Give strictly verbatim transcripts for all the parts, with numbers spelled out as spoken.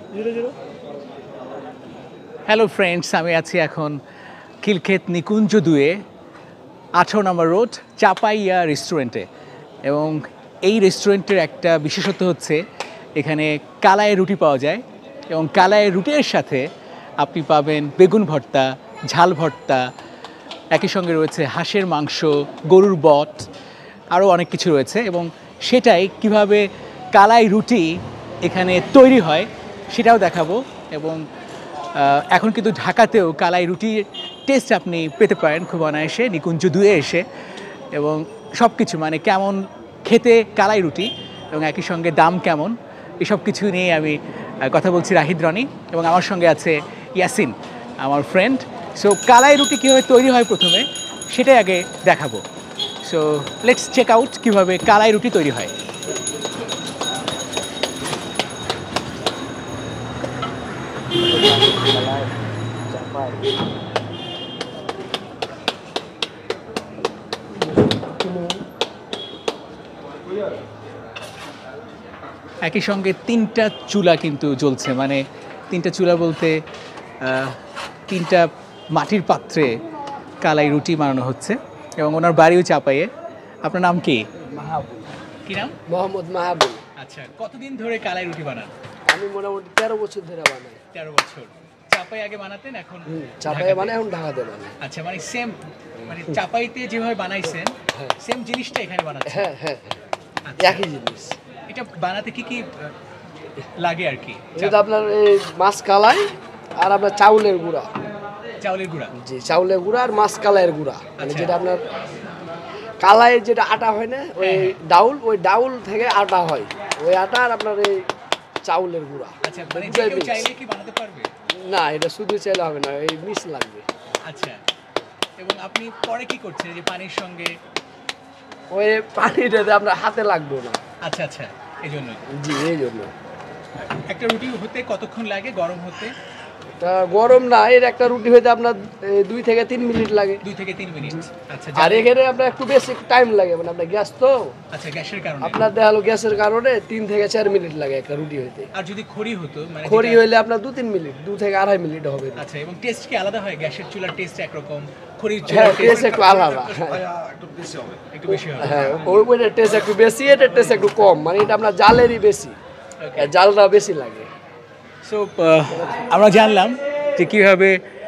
Zero zero. Hello friends, আমি আছি এখন খিলক্ষেত নিকুঞ্জ দুয়ে আঠারো নম্বর রোড চাপাইয়া রেস্টুরেন্টে। এবং এই রেস্টুরেন্টের একটা বিশেষত্ব হচ্ছে এখানে কালাই রুটি পাওয়া যায় এবং কালাই রুটির সাথে আপনি পাবেন বেগুন ভর্তা, ঝাল ভর্তা, একই সঙ্গে রয়েছে হাঁসের মাংস, গরুর বট, আরও অনেক কিছু রয়েছে। এবং সেটাই কিভাবে কালাই রুটি এখানে তৈরি হয় সেটাও দেখাবো। এবং এখন কিন্তু ঢাকাতেও কালাই রুটির টেস্ট আপনি পেতে পারেন খুব অনায়াসে নিকুঞ্জ দুয়ে এসে। এবং সব কিছু মানে কেমন খেতে কালাই রুটি এবং একই সঙ্গে দাম কেমন, এসব কিছু নিয়ে আমি কথা বলছি রাহিদ রনি, এবং আমার সঙ্গে আছে ইয়াসিন আমার ফ্রেন্ড। সো কালাই রুটি কীভাবে তৈরি হয় প্রথমে সেটাই আগে দেখাবো। সো লেটস চেক আউট কীভাবে কালাই রুটি তৈরি হয়। একই সঙ্গে তিনটা চুলা কিন্তু জ্বলছে, মানে তিনটা চুলা বলতে তিনটা মাটির পাত্রে কালাই রুটি বানানো হচ্ছে এবং ওনার বাড়িও চাপাইয়ে। আপনার নাম কি? মাহাবুল। কি নাম? মোহাম্মদ মাহাবুল। আচ্ছা, কতদিন ধরে কালাই রুটি বানান? আমি মোটামুটি তেরো বছর ধরে বানাই। তেরো বছর। চাপাই আগে বানাতেন, এখন চাপাই বানাই, এখন ঢাকাতে বানাই। আচ্ছা, মানে সেম মানে চাপাইতে যেভাবে বানাইছেন সেম জিনিসটা এখানে বানাচ্ছেন? হ্যাঁ হ্যাঁ একই জিনিস। এটা বানাতে কি কি লাগে আর কি? এটা আপনার এই মাছ কালাই আর আপনার চাউলের গুঁড়া। চাউলের গুঁড়া? জি, চাউলের গুঁড়া আর মাছ কালাইয়ের গুঁড়া। মানে যেটা আপনার কালাইয়ের যেটা আটা হয় না, ওই ডাউল, ওই ডাউল থেকে আটা হয়, ওই আটা আর আপনার এই চাউলের গুঁড়া। আচ্ছা, মানে যে কেউ চাইলে কি বানাতে পারবে? না, এটা শুধু চাইলে হবে না, এই মিক্স লাগবে। আচ্ছা, এবং আপনি পরে কি করছেন যে পানির সঙ্গে? ওই পানিটাতে আপনার হাতে লাগবে না। আচ্ছা আচ্ছা, এই জন্য? জি, এই জন্য। একটা রুটি হতে কতক্ষণ লাগে গরম হতে? গরম না, এর একটা রুটি হইতে আপনার দুই থেকে তিন মিনিট লাগে। দুই থেকে তিন মিনিট। আচ্ছা, আর এখানে আপনার একটু বেশি টাইম লাগে, মানে আপনার গ্যাস তো। আচ্ছা, গ্যাসের কারণে আপনার দেখালো গ্যাসের কারণে তিন থেকে চার মিনিট লাগে একটা রুটি হইতে। আর যদি খড়ি হতো? মানে খড়ি হইলে আপনার দু তিন মিনিট, দু থেকে আড়াই মিনিট হবে। আচ্ছা, এবং টেস্ট কি আলাদা হয়? গ্যাসের চুলার টেস্ট একরকম, খড়ির চুলার টেস্ট একটু আলাদা। একটু বেশি হবে, একটু বেশি হবে। হ্যাঁ, ওই ওইটার টেস্ট একটু বেশি, এটার টেস্ট একটু কম, মানে এটা আপনার জালেরই বেশি, জালটা বেশি লাগে। সো আমরা জানলাম যে কীভাবে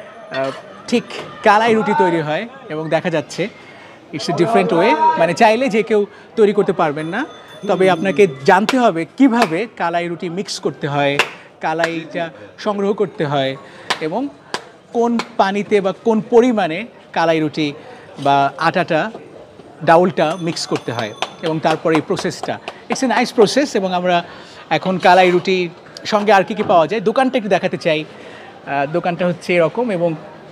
ঠিক কালাই রুটি তৈরি হয় এবং দেখা যাচ্ছে ইটস এ ডিফারেন্ট ওয়ে। মানে চাইলে যে কেউ তৈরি করতে পারবেন না, তবে আপনাকে জানতে হবে কিভাবে কালাই রুটি মিক্স করতে হয়, কালাইটা সংগ্রহ করতে হয় এবং কোন পানিতে বা কোন পরিমাণে কালাই রুটি বা আটাটা ডাউলটা মিক্স করতে হয় এবং তারপরে এই প্রসেসটা, ইটস এ নাইস প্রসেস। এবং আমরা এখন কালাই রুটির সঙ্গে আর কি কী পাওয়া যায় দোকানটা একটু দেখাতে চাই। দোকানটা হচ্ছে এরকম এবং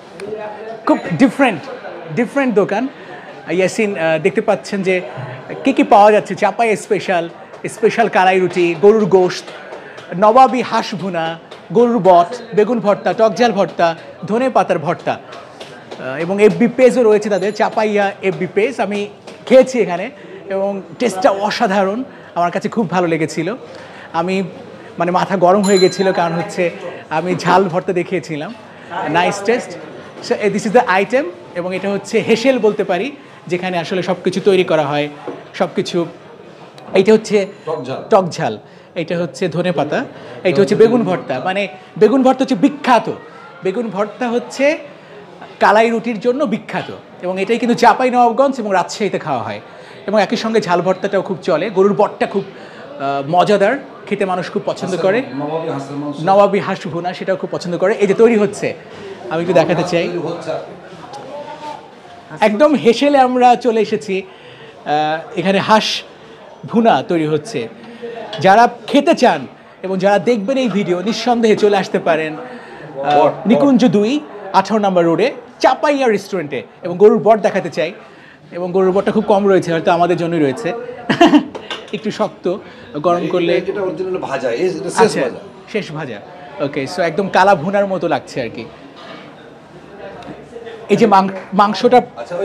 খুব ডিফারেন্ট ডিফারেন্ট দোকান। ইয়াসিন দেখতে পাচ্ছেন যে কী কী পাওয়া যাচ্ছে। চাপাই স্পেশাল স্পেশাল কালাই রুটি, গরুর গোশত, নবাবি হাঁস ভুনা, গরুর বট, বেগুন ভর্তা, টকঝাল ভর্তা, ধনে পাতার ভর্তা, এবং এফবি পেজও রয়েছে তাদের, চাপাইয়া এফবি পেজ। আমি খেয়েছি এখানে এবং টেস্টটা অসাধারণ, আমার কাছে খুব ভালো লেগেছিল। আমি মানে মাথা গরম হয়ে গেছিলো, কারণ হচ্ছে আমি ঝাল ভর্তা দেখিয়েছিলাম। Nice taste. So this is the item. এবং এটা হচ্ছে হেসেল বলতে পারি, যেখানে আসলে সব কিছু তৈরি করা হয়, সব কিছু। এইটা হচ্ছে টক ঝাল, এইটা হচ্ছে ধনে পাতা, এইটা হচ্ছে বেগুন ভর্তা। মানে বেগুন ভর্তা হচ্ছে বিখ্যাত, বেগুন ভর্তা হচ্ছে কালাই রুটির জন্য বিখ্যাত এবং এটাই কিন্তু চাপাই নবাবগঞ্জ এবং রাজশাহীতে খাওয়া হয়। এবং একই সঙ্গে ঝাল ভর্তাটাও খুব চলে, গরুর বটটা খুব মজাদার, খেতে মানুষ খুব পছন্দ করে। নবাবি হাঁস ভুনা, সেটাও খুব পছন্দ করে। এই যে তৈরি হচ্ছে, আমি একটু দেখাতে চাই। একদম হেসেলে আমরা চলে এসেছি, এখানে হাঁস ভুনা তৈরি হচ্ছে। যারা খেতে চান এবং যারা দেখবেন এই ভিডিও, নিঃসন্দেহে চলে আসতে পারেন নিকুঞ্জ দুই আঠারো নম্বর রোডে চাপাইয়া রেস্টুরেন্টে। এবং গরুর বট দেখাতে চাই, এবং গরুর বটটা খুব কম রয়েছে, হয়তো আমাদের জন্যই রয়েছে, একটু শক্ত, গরম করলে ভাজা, শেষ ভাজা। ওকে, সো একদম কালা ভুনার মতো লাগছে আর কি। এই যে মাংসটা,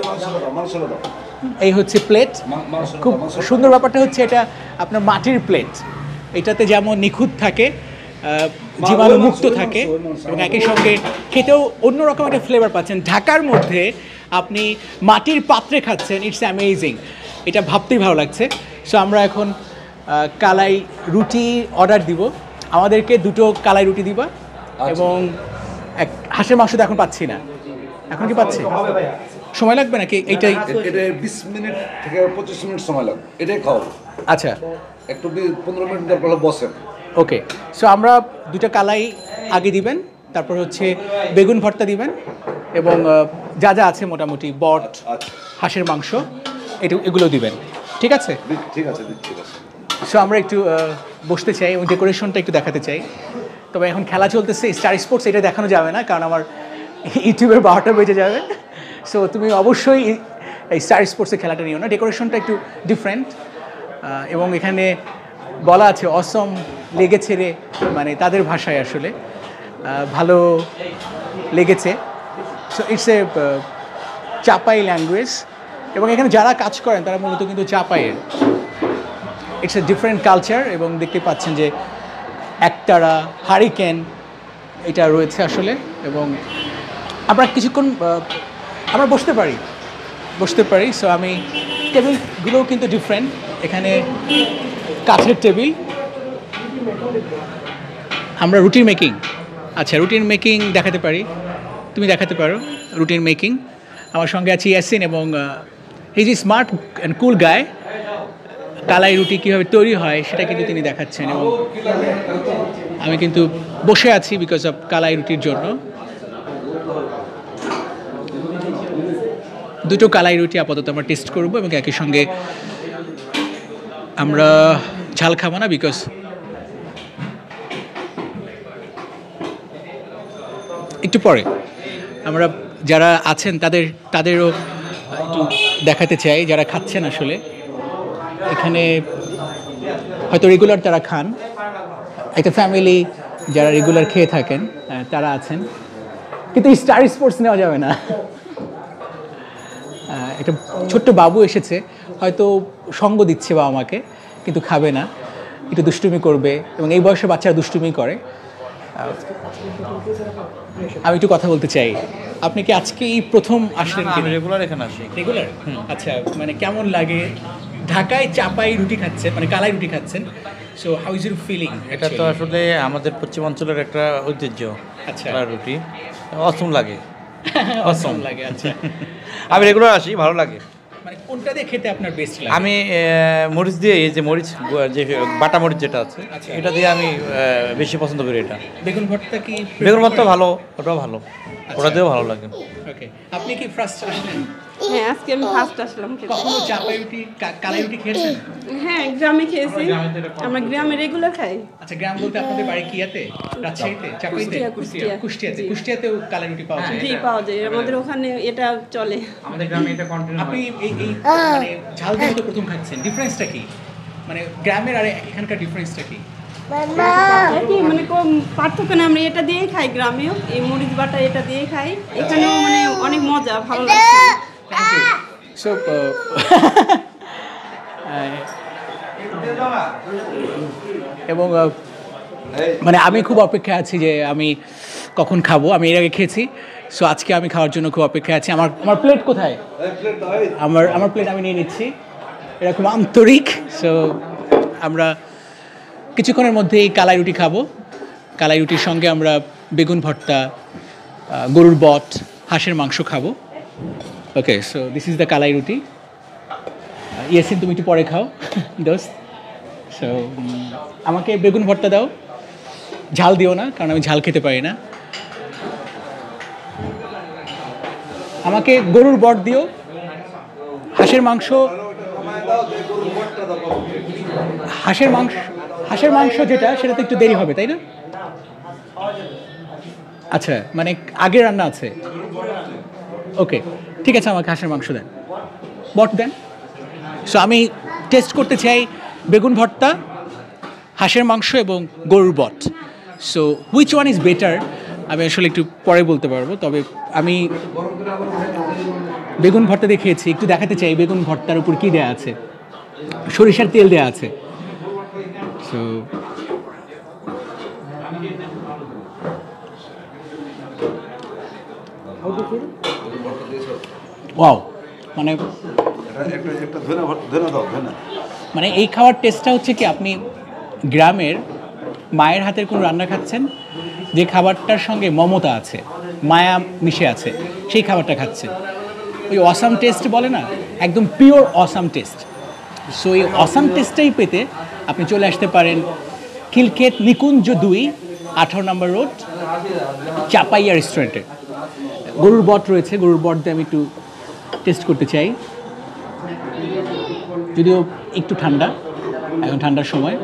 এই হচ্ছে প্লেট। খুব সুন্দর ব্যাপারটা হচ্ছে এটা আপনার মাটির প্লেট, এটাতে যেমন নিখুঁত থাকে জীবাণু মুক্ত থাকে এবং একই সঙ্গে খেতেও অন্যরকম একটা ফ্লেভার পাচ্ছেন। ঢাকার মধ্যে আপনি মাটির পাত্রে খাচ্ছেন, ইটস অ্যামেজিং। এটা ভাবতেই ভালো লাগছে। সো আমরা এখন কালাই রুটি অর্ডার দিব। আমাদেরকে দুটো কালাই রুটি দিবা এবং এক হাঁসের মাংস তো এখন পাচ্ছি না। এখন কি পাচ্ছি? সময় লাগবে নাকি এইটাই? এটা বিশ মিনিট থেকে পঁচিশ মিনিট সময় লাগবে, এটাই খাও। আচ্ছা, একটু পনেরো মিনিট দরকার বসেন। ওকে। সো আমরা দুটো কালাই আগে দিবেন, তারপর হচ্ছে বেগুন ভর্তা দিবেন এবং যা যা আছে মোটামুটি বট, হাঁসের মাংস, এটা এগুলো দিবেন। ঠিক আছে? ঠিক আছে, ঠিক আছে। সো আমরা একটু বসতে চাই এবং ডেকোরেশনটা একটু দেখাতে চাই। তবে এখন খেলা চলতেছে স্টার স্পোর্টস, এটা দেখানো যাবে না কারণ আমার ইউটিউবের বারোটা বেজে যাবে। সো তুমি অবশ্যই এই স্টার স্পোর্টসের খেলাটা নিও না, ডেকোরেশনটা একটু ডিফারেন্ট। এবং এখানে বলা আছে অসম লেগেছে রে, মানে তাদের ভাষায় আসলে ভালো লেগেছে। So it's a Chapai language এবং এখানে যারা কাজ করেন তারা মূলত কিন্তু চাপাইয়ের। ইটস এ ডিফারেন্ট কালচার এবং দেখতে পাচ্ছেন যে একতারা, হারিকেন এটা রয়েছে আসলে। এবং আমরা কিছুক্ষণ আমরা বসতে পারি বসতে পারি সো আমি টেবিলগুলোও কিন্তু ডিফারেন্ট। এখানে কাঠের টেবিল। আমরা রুটিন মেকিং, আচ্ছা রুটিন মেকিং দেখাতে পারি, তুমি দেখাতে পারো রুটিন মেকিং। আমার সঙ্গে আছে ইয়াসিন এবং he is smart and cool guy. কালাই রুটি কীভাবে তৈরি হয় সেটা কিন্তু তিনি দেখাচ্ছেন এবং আমি কিন্তু বসে আছি বিকজ অফ কালাই রুটির জন্য। দুটো কালাই রুটি আপাতত আমরা টেস্ট করবো এবং একই সঙ্গে আমরা ঝাল খাবো না বিকজ একটু পরে আমরা যারা আছেন তাদের তাদেরও একটু দেখাতে চাই যারা খাচ্ছেন আসলে। এখানে হয়তো রেগুলার তারা খান, একটা ফ্যামিলি যারা রেগুলার খেয়ে থাকেন তারা আছেন, কিন্তু স্টার স্পোর্টস নেওয়া যাবে না। একটা ছোট্ট বাবু এসেছে, হয়তো সঙ্গ দিচ্ছে বাবা মাকে, কিন্তু খাবে না, একটু দুষ্টুমি করবে এবং এই বয়সে বাচ্চারা দুষ্টুমি করে। আমি একটু কথা বলতে চাই, আপনি কি আজকে এই প্রথম আসলেন? আমি রেগুলার এখানে আসি। রেগুলার? আচ্ছা, মানে কেমন লাগে ঢাকায় চাপাই রুটি খাচ্ছেন, মানে কালাই রুটি খাচ্ছেন? So how is your feeling? এটা তো আসলে আমাদের পশ্চিমাঞ্চলের একটা ঐতিহ্য। আচ্ছা, কালাই রুটি অসম লাগে। অসম লাগে। আচ্ছা, আমি রেগুলার আসি, ভালো লাগে। মানে কোনটা দিয়ে খেতে আপনার বেস্ট লাগে? আমি মরিচ দিয়ে, এই যে মরিচ, যে বাটা মরিচ যেটা আছে, এটা দিয়ে আমি বেশি পছন্দ করি। এটা বেগুন ভর্তা কি? বেগুন ভর্তা ভালো, ওটাও ভালো, ওটা দিয়েও ভালো লাগে। ওকে, আপনি কি ফার্স্ট আসলেন? হ্যাঁ, আজকে আমি ফার্স্ট আসলাম খেতে। কখনো চাপাই রুটি, কালাই রুটি খেয়েছেন? হ্যাঁ, গ্রামে খেয়েছি, আমরা গ্রামে রেগুলার খাই। আচ্ছা, গ্রাম বলতে আপনাদের বাড়ি কিয়াতে? রাজশাহীতে? চাপাইতে? কুষ্টিয়া, কুষ্টিয়াতে? কুষ্টিয়াতেও কালাই রুটি পাওয়া যায়? জি, পাওয়া যায়, আমাদের ওখানে এটা চলে। আমাদের গ্রামে এটা কন্টিনিউ। আপনি এই এই মানে ঝাল দিয়ে তো প্রথম খাচ্ছেন, ডিফারেন্সটা কি? মানে গ্রামের আর এখানকার ডিফারেন্সটা কি? একই, মানে কম পার্থক্য না, আমরা এটা দিয়েই খাই গ্রামেও, এই মরিচ বাটা এটা দিয়েই খাই, এখানেও মানে অনেক মজা, ভালো লাগছে। সো এবং মানে আমি খুব অপেক্ষা আছি যে আমি কখন খাবো। আমি এর আগে খেয়েছি, সো আজকে আমি খাওয়ার জন্য খুব অপেক্ষা আছি। আমার আমার প্লেট কোথায়? আমার আমার প্লেট আমি নিয়ে নিচ্ছি, এরকম আন্তরিক। সো আমরা কিছুক্ষণের মধ্যেই কালাই রুটি খাবো। কালাই রুটির সঙ্গে আমরা বেগুন ভর্তা, গরুর বট, হাঁসের মাংস খাবো। Okay, so this is the kalai roti. Yasin, তুমি একটু পরে খাও দোস্ত। সো আমাকে বেগুন ভর্তা দাও, ঝাল দিও না কারণ আমি ঝাল খেতে পারি না। আমাকে গরুর বট দিও, হাঁসের মাংস, হাঁসের মাংস হাঁসের মাংস যেটা সেটাতে একটু দেরি হবে, তাই না? আচ্ছা, মানে আগে রান্না আছে। ওকে, ঠিক আছে, আমাকে হাঁসের মাংস দেন, বট দেন। সো আমি টেস্ট করতে চাই বেগুন ভর্তা, হাঁসের মাংস এবং গরুর বট। So which one is better আমি আসলে একটু পরে বলতে পারবো, তবে আমি বেগুন ভর্তা দিয়ে খেয়েছি। একটু দেখাতে চাই বেগুন ভর্তার উপর কী দেওয়া আছে। সরিষার তেল দেওয়া আছে। সো ওয়াও, মানে একটা একটা ধনে ধনে দাও ধনে। মানে এই খাওয়ার টেস্টটা হচ্ছে কি, আপনি গ্রামের মায়ের হাতের কোনো রান্না খাচ্ছেন, যে খাবারটার সঙ্গে মমতা আছে, মায়া মিশে আছে, সেই খাবারটা খাচ্ছেন। ওই অসাম টেস্ট বলে না, একদম পিওর অসাম টেস্ট। সো এই অসাম টেস্টটাই পেতে আপনি চলে আসতে পারেন খিলক্ষেত নিকুঞ্জ দুই, আঠারো নম্বর রোড, চাপাইয়া রেস্টুরেন্টে। গরুর বট রয়েছে, গরুর বট দিয়ে আমি একটু টেস্ট করতে চাই, যদিও একটু ঠান্ডা, এখন ঠান্ডার সময়।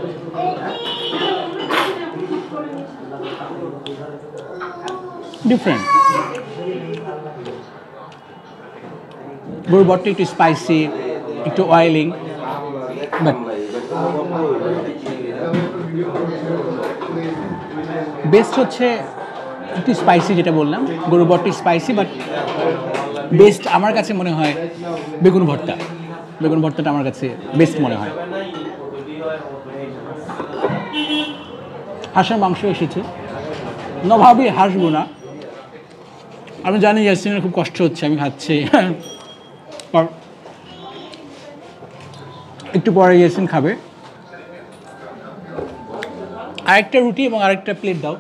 ডিফারেন্ট, গরুর বটটা একটু স্পাইসি, একটু অয়েলিং, বাট বেস্ট হচ্ছে একটু স্পাইসি, যেটা বললাম গরুর বটটা স্পাইসি, বাট বেস্ট আমার কাছে মনে হয় বেগুন ভর্তা। বেগুন ভর্তাটা আমার কাছে বেস্ট মনে হয়। হাঁসের মাংস এসেছে, না ভাবি হাসবো না, আমি জানি ইয়াসিনের খুব কষ্ট হচ্ছে, আমি খাচ্ছি। একটু পরে ইয়াসিন খাবে। আরেকটা রুটি এবং আরেকটা প্লেট দাও।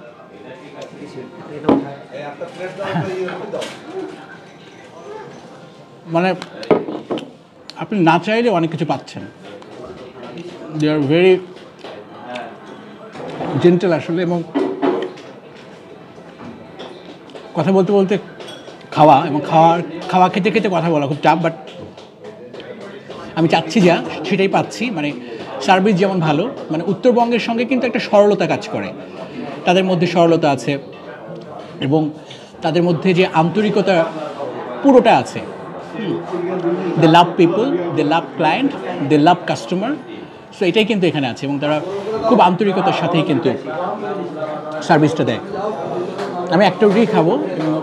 মানে আপনি না চাইলে অনেক কিছু পাচ্ছেন। দে আর ভেরি জেন্টেল আসলে, এবং কথা বলতে বলতে খাওয়া, এবং খাওয়ার খাওয়া খেতে খেতে কথা বলা খুব চাপ, বাট আমি চাচ্ছি যা সেটাই পাচ্ছি। মানে সার্ভিস যেমন ভালো, মানে উত্তরবঙ্গের সঙ্গে কিন্তু একটা সরলতা কাজ করে, তাদের মধ্যে সরলতা আছে এবং তাদের মধ্যে যে আন্তরিকতা পুরোটা আছে। They love people, they love client, they love customer. So এটাই কিন্তু এখানে আছে, এবং তারা খুব আন্তরিকতার সাথেই কিন্তু সার্ভিসটা দেয়। আমি একটা রুটি খাবো,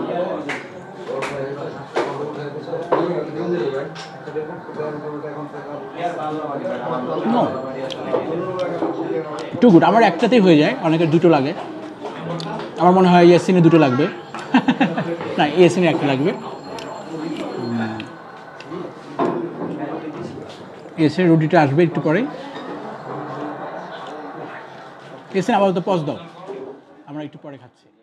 টু গুড। আমার একটাতেই হয়ে যায়, অনেকের দুটো লাগে। আমার মনে হয় ইয়াসিনে দুটো লাগবে, না ইয়াসিনে একটা লাগবে। এসে রুটিটা আসবে একটু পরে। এসে আপাতত পজ দাও, আমরা একটু পরে খাচ্ছি।